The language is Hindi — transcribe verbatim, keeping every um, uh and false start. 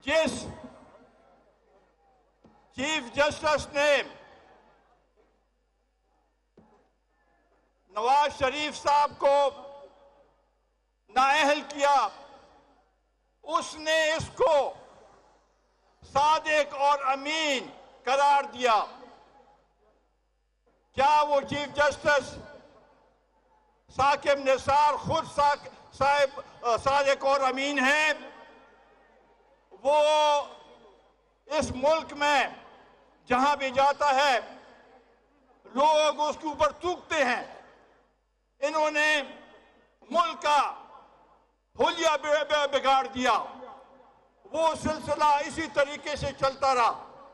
जिस चीफ जस्टिस ने नवाज शरीफ साहब को नाअहल किया, उसने इसको सादिक और अमीन करार दिया। क्या वो चीफ जस्टिस साकिब निसार खुद साहिब सादिक और अमीन हैं? वो इस मुल्क में जहां भी जाता है लोग उसके ऊपर थूकते हैं। इन्होंने मुल्क का हुलिया बिगाड़ दिया। वो सिलसिला इसी तरीके से चलता रहा।